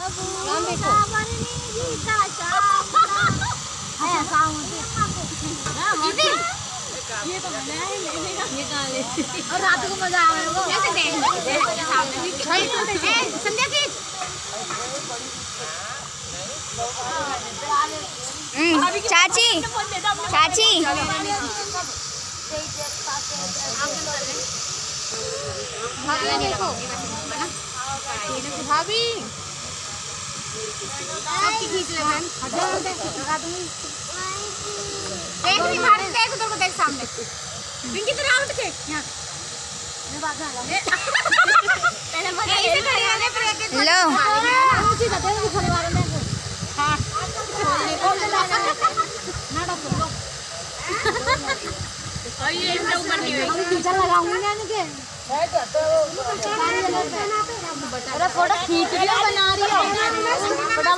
ये तो मैंने ये कहाँ ले और रात को मजा आवे वो कैसे देख संध्या की चाची चाची भाभी आपकी खींच ले बहन लगा दूंगी देख नहीं मार देख उधर को देख सामने पिंकी तो राउंड के यहां मैं बात कर रहा हूं पहले मजा ऐसे खड़े होने पर एक लो ऊंची जाते हैं खड़े वाले में हां ना डको और ये ऊपर नहीं हुई टीचर लगाऊंगी ना इनके अरे फोटो खींच लियो बना रही है